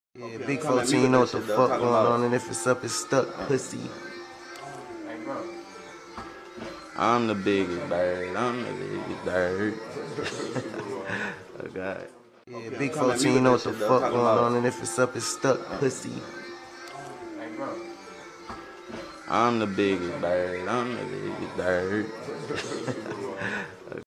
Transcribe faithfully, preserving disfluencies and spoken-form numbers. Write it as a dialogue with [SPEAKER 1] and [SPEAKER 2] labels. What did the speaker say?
[SPEAKER 1] Yeah, okay, big folks, you know what the fuck going on, and if it's up, it's stuck, pussy.
[SPEAKER 2] Hey, bro.
[SPEAKER 3] I'm the biggest bird. I'm the biggest bird. Oh, God.
[SPEAKER 1] Yeah, okay, big folks, you know what the fuck going on, and if it's up, it's stuck, pussy.
[SPEAKER 2] Hey, bro.
[SPEAKER 3] I'm the biggest bird. I'm the biggest bird.